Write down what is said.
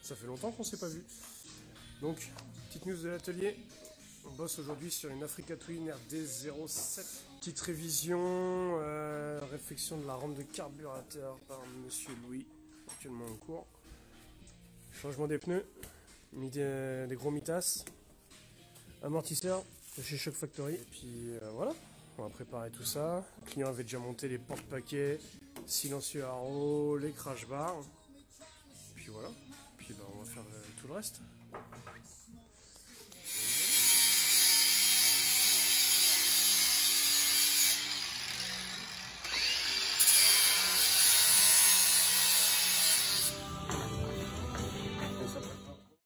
Ça fait longtemps qu'on s'est pas vu. Donc, petite news de l'atelier. On bosse aujourd'hui sur une Africa Twin RD07. Petite révision, réflexion de la rampe de carburateur par Monsieur Louis, actuellement en cours. Changement des pneus, mis des gros mitas, amortisseur de chez Shock Factory. Et puis voilà, on va préparer tout ça. Le client avait déjà monté les porte-paquets, silencieux à eau, les crash bars. Puis voilà, puis on va faire tout le reste.